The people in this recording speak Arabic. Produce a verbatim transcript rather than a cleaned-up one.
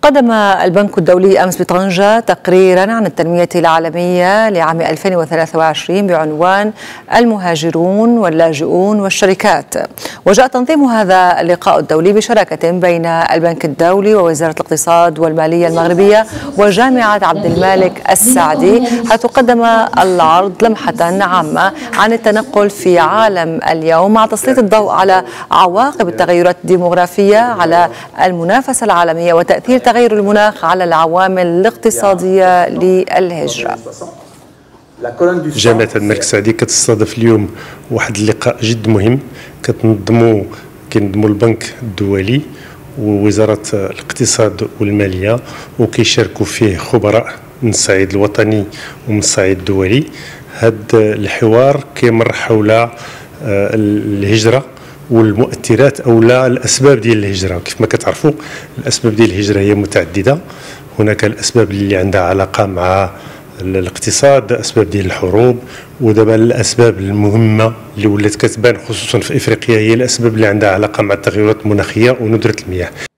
قدم البنك الدولي أمس بطنجة تقريرا عن التنمية العالمية لعام ألفين وثلاثة وعشرين بعنوان المهاجرون واللاجئون والشركات. وجاء تنظيم هذا اللقاء الدولي بشراكة بين البنك الدولي ووزارة الاقتصاد والمالية المغربية وجامعة عبد المالك السعدي، حيث قدم العرض لمحة عامة عن التنقل في عالم اليوم، مع تسليط الضوء على عواقب التغيرات الديموغرافية على المنافسة العالمية وتأثير تغير المناخ على العوامل الاقتصادية للهجرة. جامعة الملك السعدي كتستضيف اليوم واحد اللقاء جد مهم كتنظمو كينظمو البنك الدولي ووزارة الاقتصاد والمالية، وكيشاركوا فيه خبراء من الصعيد الوطني ومن الصعيد الدولي. هذا الحوار كيمر حول الهجرة والمؤثرات او لا الاسباب ديال الهجره. كيف ما كتعرفوا الاسباب ديال الهجره هي متعدده، هناك الاسباب اللي عندها علاقه مع الاقتصاد، اسباب ديال الحروب، ودابا الاسباب المهمه اللي ولات كتبان خصوصا في افريقيا هي الاسباب اللي عندها علاقه مع التغيرات المناخيه وندره المياه.